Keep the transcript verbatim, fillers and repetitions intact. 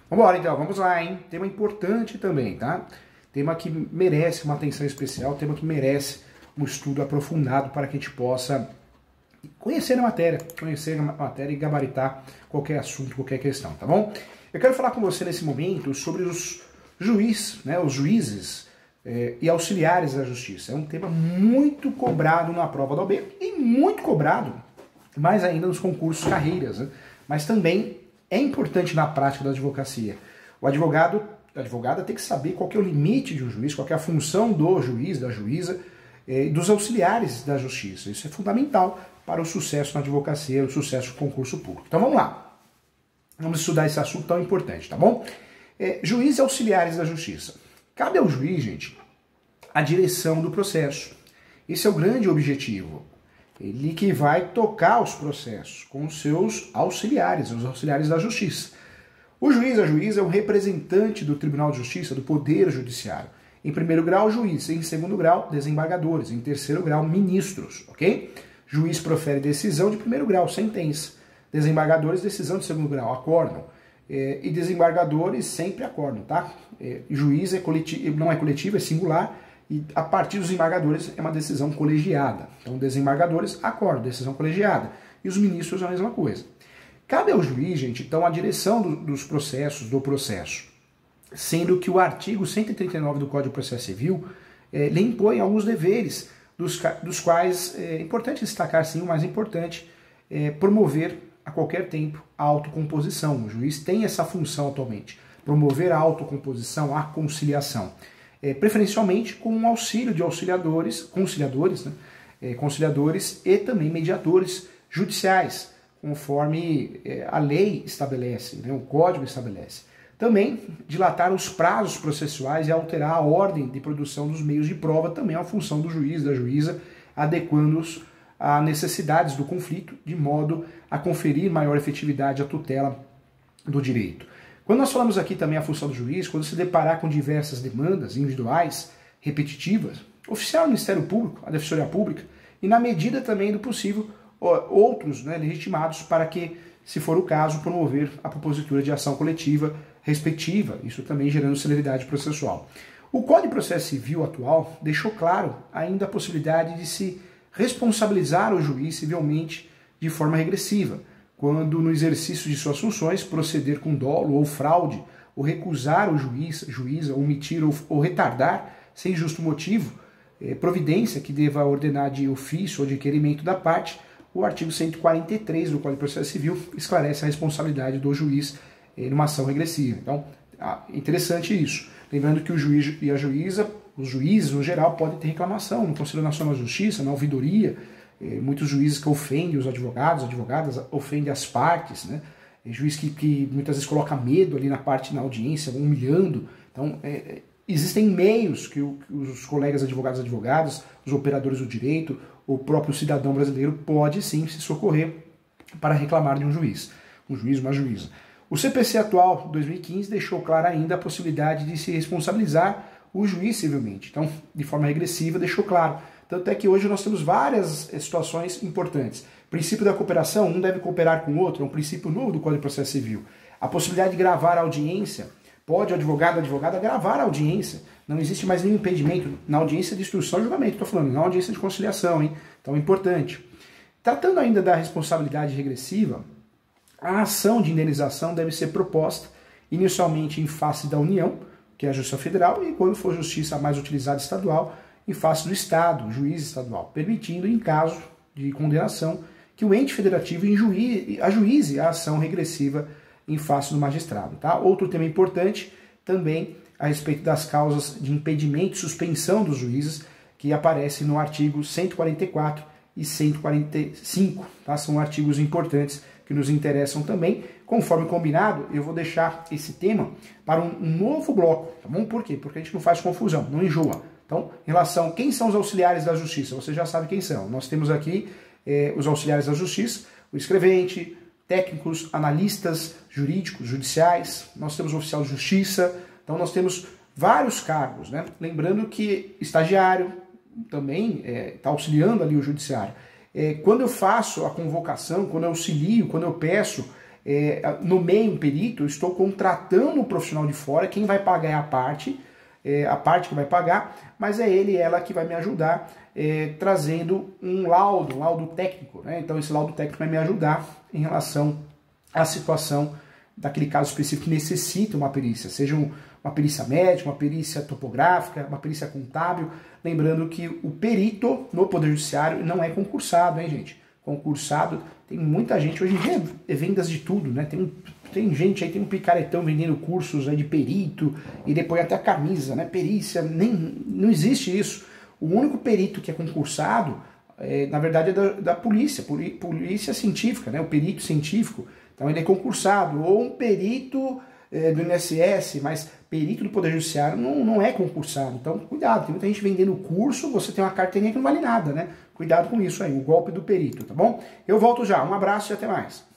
Vamos embora então, vamos lá, hein? Tema importante também, tá? Tema que merece uma atenção especial, tema que merece um estudo aprofundado para que a gente possa conhecer a matéria, conhecer a matéria e gabaritar qualquer assunto, qualquer questão, tá bom? Eu quero falar com você nesse momento sobre os juízes, né, os juízes eh, e auxiliares da justiça. É um tema muito cobrado na prova da O A B e muito cobrado, mais ainda nos concursos carreiras, né? Mas também é importante na prática da advocacia. O advogado, a advogada tem que saber qual que é o limite de um juiz, qual que é a função do juiz, da juíza eh, e dos auxiliares da justiça. Isso é fundamental para o sucesso na advocacia, o sucesso do concurso público. Então vamos lá. Vamos estudar esse assunto tão importante, tá bom? É, juízes e auxiliares da justiça. Cabe ao juiz, gente, a direção do processo. Esse é o grande objetivo. Ele que vai tocar os processos com os seus auxiliares, os auxiliares da justiça. O juiz, a juíza, é o representante do Tribunal de Justiça, do Poder Judiciário. Em primeiro grau, juiz. Em segundo grau, desembargadores. Em terceiro grau, ministros, ok? Juiz profere decisão de primeiro grau, sentença. Desembargadores, decisão de segundo grau, acórdão. É, e desembargadores sempre acórdão, tá? É, juiz é coletivo, não é coletivo, é singular. E a partir dos embargadores é uma decisão colegiada. Então, desembargadores acórdão, decisão colegiada. E os ministros a mesma coisa. Cabe ao juiz, gente, então, a direção do, dos processos, do processo. Sendo que o artigo cento e trinta e nove do Código de Processo Civil é, lhe impõe alguns deveres, dos, dos quais é importante destacar, sim, o mais importante é promover a qualquer tempo a autocomposição. O juiz tem essa função atualmente, promover a autocomposição, a conciliação, é, preferencialmente com o auxílio de auxiliadores, conciliadores, né, é, conciliadores e também mediadores judiciais, conforme é, a lei estabelece, né, o código estabelece. Também dilatar os prazos processuais e alterar a ordem de produção dos meios de prova, também é uma função do juiz, da juíza, adequando-os a necessidades do conflito, de modo a conferir maior efetividade à tutela do direito. Quando nós falamos aqui também a função do juiz, quando se deparar com diversas demandas individuais, repetitivas, oficial do Ministério Público, a Defensoria Pública, e na medida também do possível, outros, né, legitimados para que, se for o caso, promover a propositura de ação coletiva respectiva, isso também gerando celeridade processual. O Código de Processo Civil atual deixou claro ainda a possibilidade de se responsabilizar o juiz civilmente de forma regressiva, quando no exercício de suas funções proceder com dolo ou fraude, ou recusar o juiz, juíza, omitir ou, ou retardar, sem justo motivo, eh, providência que deva ordenar de ofício ou de requerimento da parte. O artigo cento e quarenta e três do Código de Processo Civil esclarece a responsabilidade do juiz eh, numa ação regressiva. Então, ah, interessante isso. Lembrando que o juiz e a juíza, os juízes, no geral, podem ter reclamação no Conselho Nacional de Justiça, na ouvidoria, eh, muitos juízes que ofendem os advogados, advogadas, ofendem as partes, né? É juiz que, que muitas vezes coloca medo ali na parte, na audiência, humilhando. Então, é, existem meios que, o, que os colegas advogados e advogadas, os operadores do direito, o próprio cidadão brasileiro pode sim se socorrer para reclamar de um juiz, um juiz, uma juíza. O C P C atual, dois mil e quinze, deixou clara ainda a possibilidade de se responsabilizar o juiz civilmente. Então, de forma regressiva, deixou claro. Tanto é que hoje nós temos várias situações importantes. O princípio da cooperação, um deve cooperar com o outro, é um princípio novo do Código de Processo Civil. A possibilidade de gravar a audiência, pode o advogado ou a advogada gravar a audiência. Não existe mais nenhum impedimento na audiência de instrução e julgamento, estou falando, na audiência de conciliação, hein? Então é importante. Tratando ainda da responsabilidade regressiva, a ação de indenização deve ser proposta inicialmente em face da União, que é a Justiça Federal, e quando for justiça mais utilizada estadual, em face do Estado, juiz estadual, permitindo, em caso de condenação, que o ente federativo ajuize a ação regressiva em face do magistrado. Tá? Outro tema importante também a respeito das causas de impedimento e suspensão dos juízes, que aparece no artigo cento e quarenta e quatro e cento e quarenta e cinco. Tá? São artigos importantes que nos interessam também. Conforme combinado, eu vou deixar esse tema para um novo bloco. Tá bom? Por quê? Porque a gente não faz confusão, não enjoa. Então, em relação a quem são os auxiliares da justiça, você já sabe quem são. Nós temos aqui eh, os auxiliares da justiça, o escrevente, técnicos, analistas jurídicos, judiciais, nós temos o oficial de justiça, então nós temos vários cargos, né? Lembrando que estagiário também está eh, auxiliando ali o judiciário. Eh, quando eu faço a convocação, quando eu auxilio, quando eu peço é, nomeio um perito, eu estou contratando um profissional de fora, quem vai pagar é a parte, é, a parte que vai pagar, mas é ele, ela que vai me ajudar é, trazendo um laudo, um laudo técnico, né? Então esse laudo técnico vai me ajudar em relação à situação daquele caso específico que necessita uma perícia, seja um, uma perícia médica, uma perícia topográfica, uma perícia contábil, lembrando que o perito no Poder Judiciário não é concursado, hein, gente? Concursado, tem muita gente, hoje em dia é vendas de tudo, né? Tem, tem gente aí, tem um picaretão vendendo cursos aí de perito e depois até a camisa, né? Perícia, nem, não existe isso. O único perito que é concursado, é, na verdade, é da, da polícia, polícia científica, né? O perito científico. Então ele é concursado, ou um perito é, do I N S S, mas perito do Poder Judiciário não, não é concursado. Então cuidado, tem muita gente vendendo curso, você tem uma carteirinha que não vale nada, né? Cuidado com isso aí, o golpe do perito, tá bom? Eu volto já, um abraço e até mais.